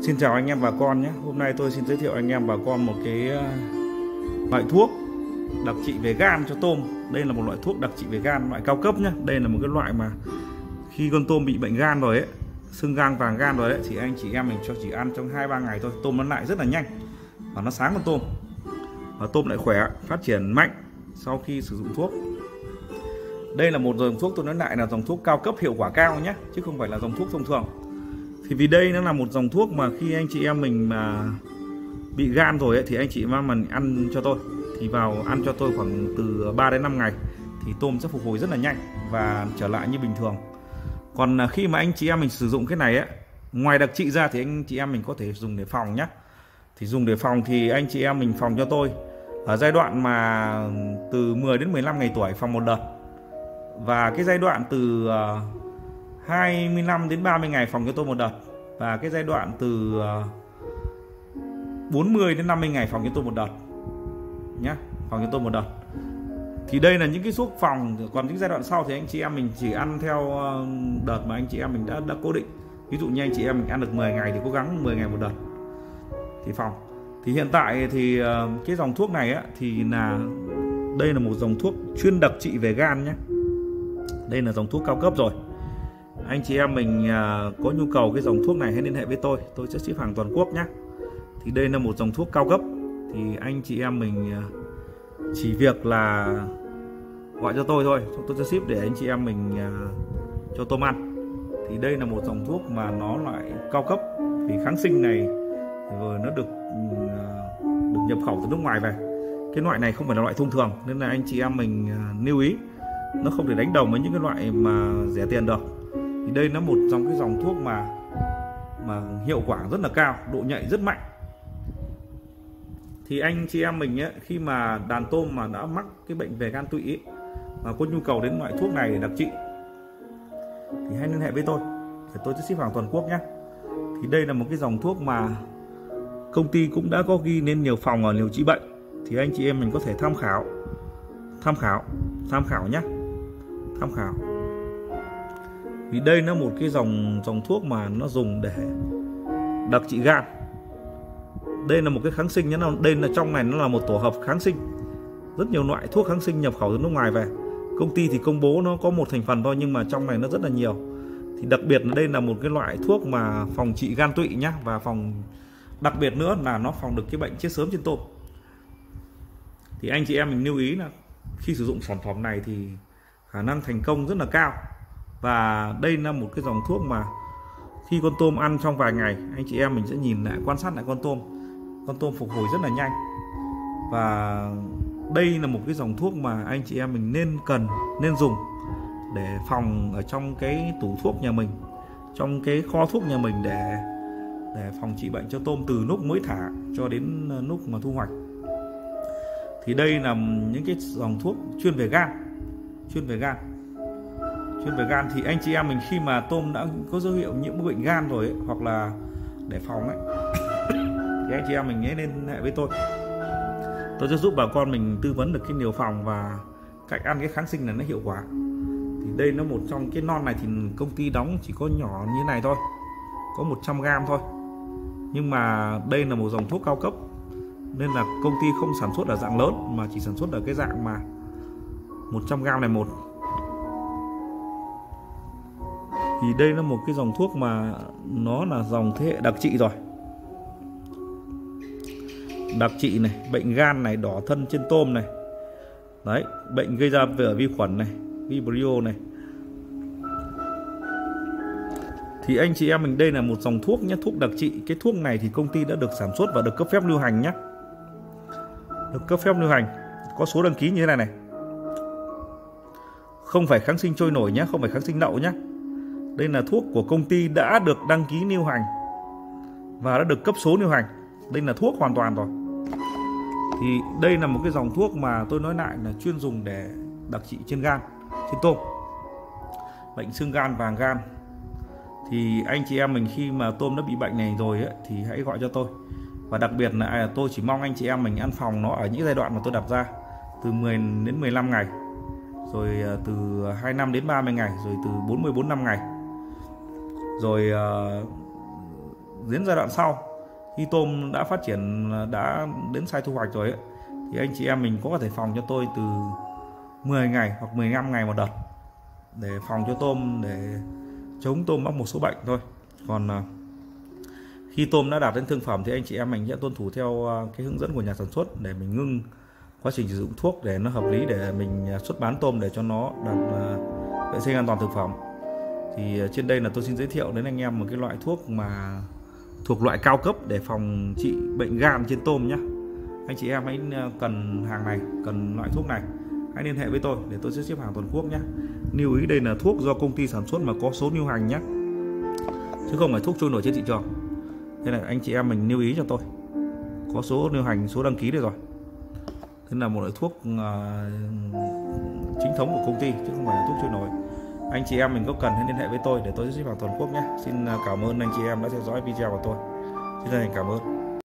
Xin chào anh em bà con nhé. Hôm nay tôi xin giới thiệu anh em bà con một cái loại thuốc đặc trị về gan cho tôm. Đây là một loại thuốc đặc trị về gan loại cao cấp nhé. Đây là một cái loại mà khi con tôm bị bệnh gan rồi ấy, sưng gan vàng gan rồi đấy, thì anh chị em mình cho chỉ ăn trong 2-3 ngày thôi, tôm nó lại rất là nhanh và nó sáng con tôm, và tôm lại khỏe, phát triển mạnh sau khi sử dụng thuốc. Đây là một dòng thuốc, tôi nói lại là dòng thuốc cao cấp, hiệu quả cao nhé, chứ không phải là dòng thuốc thông thường. Thì vì đây nó là một dòng thuốc mà khi anh chị em mình mà bị gan rồi ấy, thì anh chị em mình ăn cho tôi, thì vào ăn cho tôi khoảng từ 3 đến 5 ngày thì tôm sẽ phục hồi rất là nhanh và trở lại như bình thường. Còn khi mà anh chị em mình sử dụng cái này ấy, ngoài đặc trị ra thì anh chị em mình có thể dùng để phòng nhé. Thì dùng để phòng thì anh chị em mình phòng cho tôi ở giai đoạn mà từ 10 đến 15 ngày tuổi phòng một đợt, và cái giai đoạn từ 25 đến 30 ngày phòng cho tôi một đợt, và cái giai đoạn từ 40 đến 50 ngày phòng cho tôi một đợt nhé, phòng cho tôi một đợt. Thì đây là những cái thuốc phòng. Còn những giai đoạn sau thì anh chị em mình chỉ ăn theo đợt mà anh chị em mình đã cố định. Ví dụ như anh chị em mình ăn được 10 ngày thì cố gắng 10 ngày một đợt thì phòng. Thì hiện tại thì cái dòng thuốc này á, thì là đây là một dòng thuốc chuyên đặc trị về gan nhé. Đây là dòng thuốc cao cấp rồi. Anh chị em mình có nhu cầu cái dòng thuốc này hãy liên hệ với tôi sẽ ship hàng toàn quốc nhé. Thì đây là một dòng thuốc cao cấp, thì anh chị em mình chỉ việc là gọi cho tôi thôi, tôi sẽ ship để anh chị em mình cho tôm ăn. Thì đây là một dòng thuốc mà nó lại cao cấp, vì kháng sinh này rồi nó được nhập khẩu từ nước ngoài về. Cái loại này không phải là loại thông thường, nên là anh chị em mình lưu ý, nó không thể đánh đồng với những cái loại mà rẻ tiền được. Thì đây là một trong cái dòng thuốc mà hiệu quả rất là cao, độ nhạy rất mạnh. Thì anh chị em mình ấy, khi mà đàn tôm mà đã mắc cái bệnh về gan tụy ấy, mà có nhu cầu đến loại thuốc này để đặc trị thì hãy liên hệ với tôi sẽ ship hàng toàn quốc nhé. Thì đây là một cái dòng thuốc mà công ty cũng đã có ghi nên nhiều phòng ở liều trị bệnh, thì anh chị em mình có thể tham khảo nhé, tham khảo. Vì đây nó một cái dòng thuốc mà nó dùng để đặc trị gan. Đây là một cái kháng sinh nhé, đây là trong này nó là một tổ hợp kháng sinh. Rất nhiều loại thuốc kháng sinh nhập khẩu từ nước ngoài về. Công ty thì công bố nó có một thành phần thôi, nhưng mà trong này nó rất là nhiều. Thì đặc biệt là đây là một cái loại thuốc mà phòng trị gan tụy nhé, và đặc biệt nữa là nó phòng được cái bệnh chết sớm trên tôm. Thì anh chị em mình lưu ý là khi sử dụng sản phẩm này thì khả năng thành công rất là cao. Và đây là một cái dòng thuốc mà khi con tôm ăn trong vài ngày, anh chị em mình sẽ nhìn lại, quan sát lại con tôm phục hồi rất là nhanh. Và đây là một cái dòng thuốc mà anh chị em mình nên dùng để phòng ở trong cái tủ thuốc nhà mình, trong cái kho thuốc nhà mình, để phòng trị bệnh cho tôm từ lúc mới thả cho đến lúc mà thu hoạch. Thì đây là những cái dòng thuốc chuyên về gan. Thì anh chị em mình khi mà tôm đã có dấu hiệu nhiễm bệnh gan rồi ấy, hoặc là để phòng ấy, thì anh chị em mình nhớ liên hệ với tôi sẽ giúp bà con mình tư vấn được cái liều phòng và cách ăn cái kháng sinh này nó hiệu quả. Thì đây nó một trong cái non này thì công ty đóng chỉ có nhỏ như này thôi, có 100g thôi, nhưng mà đây là một dòng thuốc cao cấp nên là công ty không sản xuất ở dạng lớn mà chỉ sản xuất ở cái dạng mà 100g này một. Thì đây là một cái dòng thuốc mà nó là dòng thế hệ đặc trị rồi. Đặc trị này, bệnh gan này, đỏ thân trên tôm này. Đấy, bệnh gây ra bởi vi khuẩn này, Vibrio này. Thì anh chị em mình đây là một dòng thuốc nhé, thuốc đặc trị. Cái thuốc này thì công ty đã được sản xuất và được cấp phép lưu hành nhé. Được cấp phép lưu hành, có số đăng ký như thế này này. Không phải kháng sinh trôi nổi nhé, không phải kháng sinh lậu nhé. Đây là thuốc của công ty đã được đăng ký lưu hành và đã được cấp số lưu hành. Đây là thuốc hoàn toàn rồi. Thì đây là một cái dòng thuốc mà tôi nói lại là chuyên dùng để đặc trị trên gan, trên tôm, bệnh sưng gan, vàng gan. Thì anh chị em mình khi mà tôm đã bị bệnh này rồi ấy, thì hãy gọi cho tôi. Và đặc biệt là tôi chỉ mong anh chị em mình ăn phòng nó ở những giai đoạn mà tôi đặt ra, từ 10 đến 15 ngày, rồi từ 25 đến 30 ngày, rồi từ 44-45 ngày. Rồi đến giai đoạn sau, khi tôm đã phát triển, đã đến size thu hoạch rồi ấy, thì anh chị em mình có thể phòng cho tôi từ 10 ngày hoặc 15 ngày một đợt để phòng cho tôm, để chống tôm mắc một số bệnh thôi. Còn khi tôm đã đạt đến thương phẩm thì anh chị em mình sẽ tuân thủ theo cái hướng dẫn của nhà sản xuất để mình ngưng quá trình sử dụng thuốc để nó hợp lý, để mình xuất bán tôm để cho nó đạt vệ sinh an toàn thực phẩm. Thì trên đây là tôi xin giới thiệu đến anh em một cái loại thuốc mà thuộc loại cao cấp để phòng trị bệnh gan trên tôm nhé. Anh chị em hãy cần hàng này, cần loại thuốc này, hãy liên hệ với tôi để tôi sẽ ship hàng toàn quốc nhé. Lưu ý đây là thuốc do công ty sản xuất mà có số lưu hành nhé, chứ không phải thuốc trôi nổi trên thị trường. Thế là anh chị em mình lưu ý cho tôi, có số lưu hành, số đăng ký đây rồi. Thế là một loại thuốc chính thống của công ty chứ không phải là thuốc trôi nổi. Anh chị em mình có cần hãy liên hệ với tôi để tôi sẽ ship hàng toàn quốc nhé. Xin cảm ơn anh chị em đã theo dõi video của tôi. Xin chân thành cảm ơn.